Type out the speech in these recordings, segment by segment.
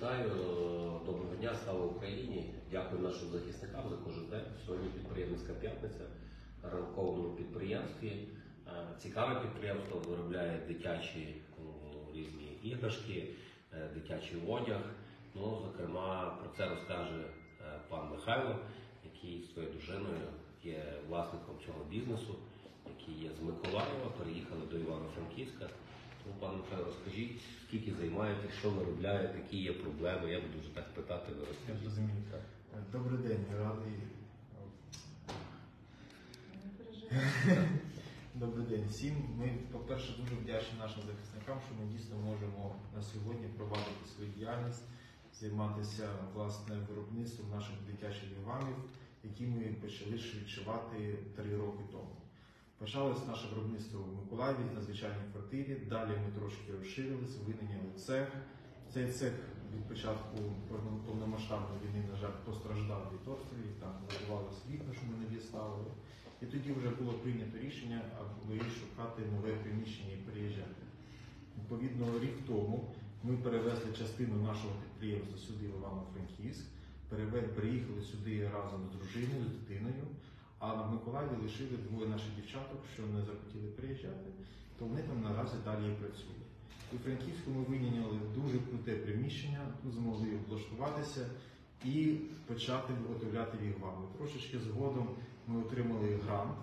Вітаю, доброго дня, слава Україні. Дякую нашим захисникам за кожен день. Сьогодні підприємницька п'ятниця на ранковому підприємстві. Цікаве підприємство, виробляє дитячі різні іграшки, дитячий одяг. Зокрема, про це розкаже пан Михайло, який з своєю дружиною є власником цього бізнесу, який є з Миколаєва, переїхали до Івано-Франківська. Тому, пане Михайло, розкажіть, скільки займаєтесь, що виробляєте, які є проблеми, я буду вже так питати, ви розкажіть. Я розумію, так. Добрий день, радий. Добрий день всім. Ми, по-перше, дуже вдячні нашим захисникам, що ми дійсно можемо на сьогодні провадити свою діяльність, займатися власне виробництвом наших дитячих диванів, які ми почали відшивати 3 роки тому. Почалось наше виробництво в Миколаєві на звичайній квартирі, далі ми трошки розширилися, винайняли цех. Цей цех від початку повномасштабної війни, на жаль, постраждав від обстрілів, там забивалося вікна, що ми не діставили. І тоді вже було прийнято рішення, аби шукати нове приміщення і переїжджати. Відповідно, рік тому ми перевезли частину нашого підприємства сюди, в Івано-Франківськ, приїхали сюди разом з дружиною, з дитиною, а в Миколаєві лишили 2 наших дівчаток, що не захотіли приїжджати, то вони там наразі далі і працюють. У Франківську ми винайняли дуже круте приміщення, тут змогли облаштуватися і почати виготовляти вігвами. Трошечки згодом ми отримали грант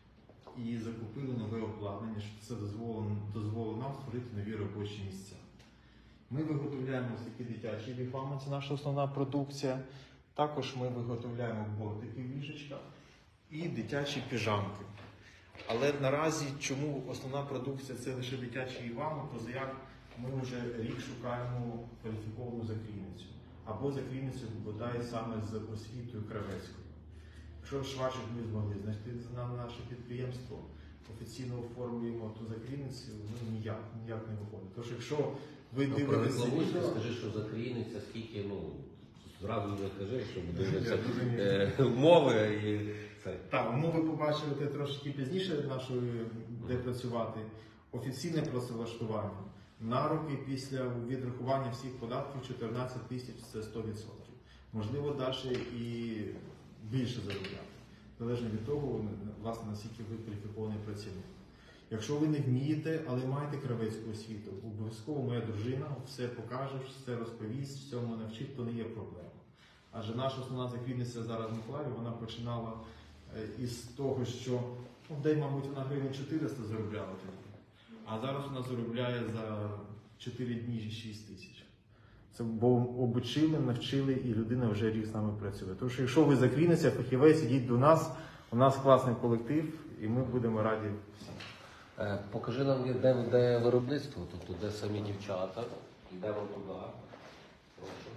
і закупили нове обладнання, що це дозволило нам створити нові робочі місця. Ми виготовляємо такі дитячі вігвами, це наша основна продукція. Також ми виготовляємо бортики в ліжечках і дитячі піжамки. Але наразі, чому основна продукція це лише дитячі вігвами, то як ми вже рік шукаємо кваліфіковану закрійницю. Або закрійницю бодай саме з освітою кравецькою. Якщо швачок ми змогли знайти на наше підприємство, офіційно оформлюємо ту закрійницю, ніяк не виходить. Тож якщо ви дивитеся... Скажи, що закрійниця, скільки, зразу не кажи, що дивляться умови і це. Так, умови побачили трошки пізніше нашої, де працювати. Офіційне працевлаштування. На роки після відрахування всіх податків 14 тисяч – це 100%. Можливо, далі і більше заробляти. Залежно від того, власне, наскільки ви кваліфікований працівник. Якщо ви не вмієте, але маєте кравецьку освіту, обов'язково моя дружина все покаже, все розповість, всьому навчить, то не є проблема. Адже наша основна закрійниця зараз в Миколаєві, вона починала із того, що, де, мабуть, вона гривень 400 заробляла тоді. А зараз вона заробляє за 4 дні 6 тисяч. Це бо обучили, навчили і людина вже рік з нами працює. Тому що якщо ви закрійниця, фахівець, ідіть до нас, у нас класний колектив і ми будемо раді всім. Покажи нам, де виробництво, тобто де самі дівчата, йдемо туди. Прошу.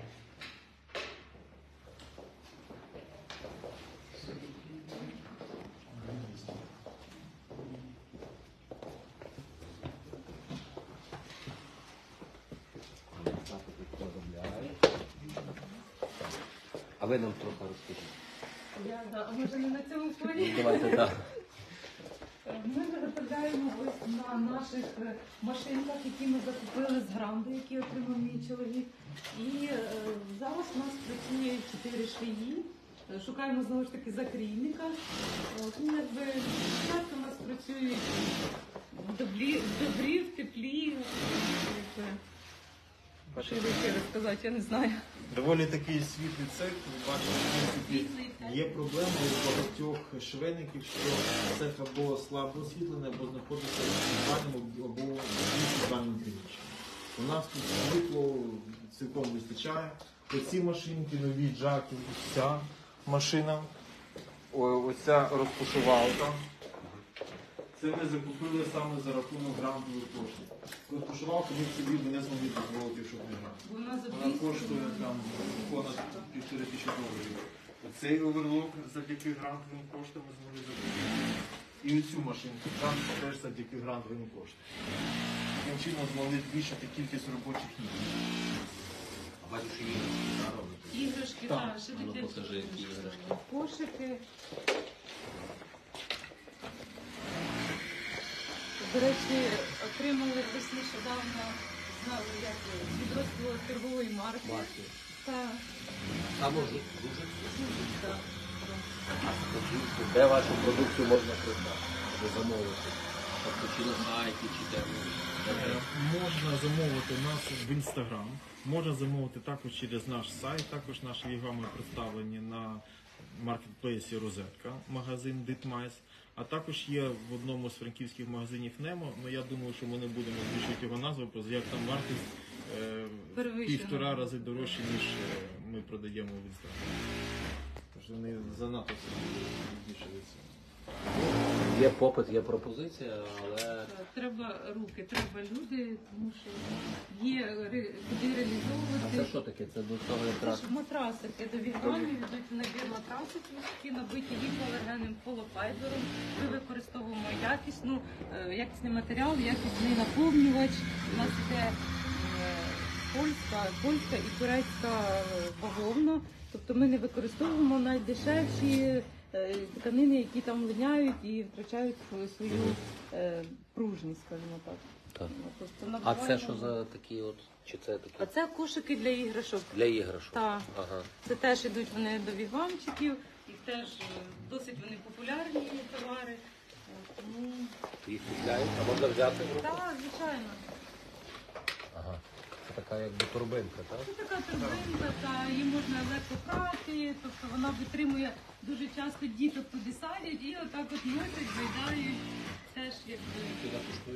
А ви нам трохи розкажіть. А може не на цьому полі? Давайте так. Ми виготовляємо ось на наших машинках, які ми закупили з гранду, які отримав мій чоловік. І зараз у нас працює 4 швії. Шукаємо знову ж таки закрійника. Часто у нас працюють в добрі, в теплі. Що ще розказати, я не знаю. Доволі такий світлий цех, ви бачите, є проблема у багатьох швейників, що цех або слабо освітлений, або знаходиться в підвальному, або в підвальному приміщенні. У нас тут світло цілком вистачає. Оці машинки, нові джаки, ось ця машина, ось ця розпушувалка. Це ми закупили саме за рахунок грантових коштів. Розпушувалку ми собі не змогли дозволити, щоб не грати. Вона коштує там понад $1500. Оцей оверлок завдяки грантовим коштам ми змогли закупити. І оцю машинку грант теж завдяки грантовим коштам. Таким чином змогли збільшити кількість робочих місць. А бачу, що іграшки робите? Іграшки, так, ще дитячі. Покажи, які іграшки. Кошики. До речі, отримали ось нещодавно як свідоцтво торгової марки. Марки. Так. А може дуже Так. де вашу продукцію можна придбати, або замовити? Тобто чи на сайті, чи де? Можна замовити нас в Інстаграм, можна замовити також через наш сайт, також наші вігами представлені на маркетплейсі Розетка, магазин Дитмайс. А також є в одному з франківських магазинів Немо, але я думаю, що ми не будемо збільшувати його назву, бо як там вартість Перевищена. 1,5 рази дорожче, ніж ми продаємо в Інстаграмі. Тож вони занадто збільшуються. Є попит, є пропозиція, але Треба руки, треба люди, тому що є куди а реалізовувати. це що таке? Це до цього Це якраз ж матрасики до вігвамів, йдуть в набір матрасиків, які набиті гіпоалергенним холофайбером. Ми використовуємо якісний матеріал, якісний наповнювач. У нас іде польська і турецька бавовна. Тобто ми не використовуємо найдешевші тканини, які там линяють і втрачають свою пружність, скажімо так. Так. Тобто А це набуваємо- що за такі от? Чи це такі? А це кошики для іграшок. Для іграшок? Так. Ага. Це теж ідуть вони до вігвамчиків, їх теж досить вони популярні товари. Тому Їх купляють, а можна взяти в руку? так, звичайно. Ага. Це така якби турбинка, так? Це така торбинка, та її можна легко прати, тобто вона витримує дуже часто діток туди садять і отак от носять, гайдають. Теж якби Скільки коштує?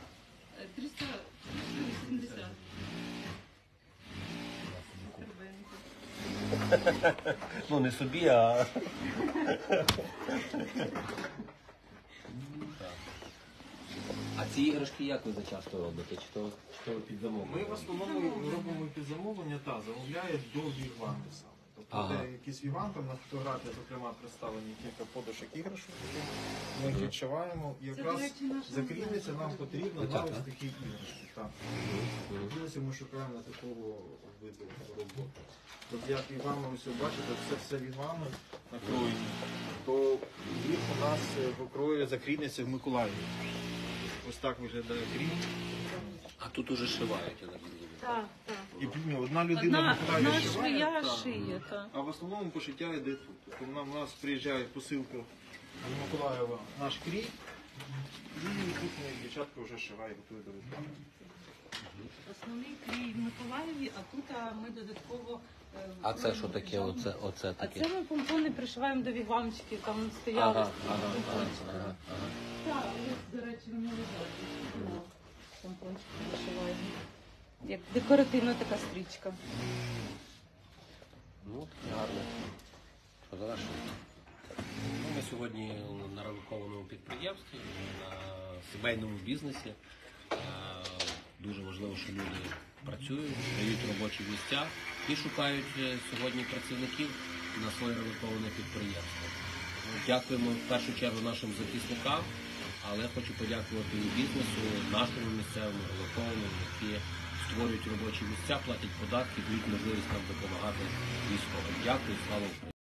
380. Торбинка. Ну не собі, а. А ці іграшки як ви зачасто робите? Чи то ви під замовлення? Ми в основному робимо під замовлення, замовляють до вігвамів саме. Тобто Ага. де якийсь вігвам, там на фотографії, зокрема, представлені кілька подушок іграшок, ми їх відшиваємо. І Це, до якраз речі, наша закріпиться нам потрібно Оця, на ось так? такі іграшки. Так. Хотілося ми шукаємо на такого виду роботи. Тобто як вігвами, ось ви бачите, це все вігвами накроєні. То їх у нас покроє закріпиться в Миколаєві. Ось так виглядає крім. А тут уже шивають, я так розумію. Так, так. І одна людина Одна Миколаєві шиває, швея так. шиє, так. А в основному пошиття йде тут. Тобто у нас приїжджає посилка з Миколаєва наш крій, і тут дівчатка вже шиває, готує до різдва. Основний крій в Миколаєві, а тут ми додатково. А це що таке? Оце А таке? це ми помпони пришиваємо до вігвамчиків, там стояли Ага, помпончики. ага. Так, ось, до речі, вони лежать. Помпончики пришиваємо. Як декоративна така стрічка. Ну, таке гарне. Що завершуємо? Ну, ми сьогодні на релокованому підприємстві, на сімейному бізнесі. Дуже важливо, що люди працюють, дають робочі місця і шукають сьогодні працівників на своє релоковане підприємство. Ну, дякуємо в першу чергу нашим захисникам, але хочу подякувати і бізнесу, нашому місцевому релокованому, які створюють робочі місця, платять податки, дають можливість нам допомагати військовим. Дякую, слава Україні!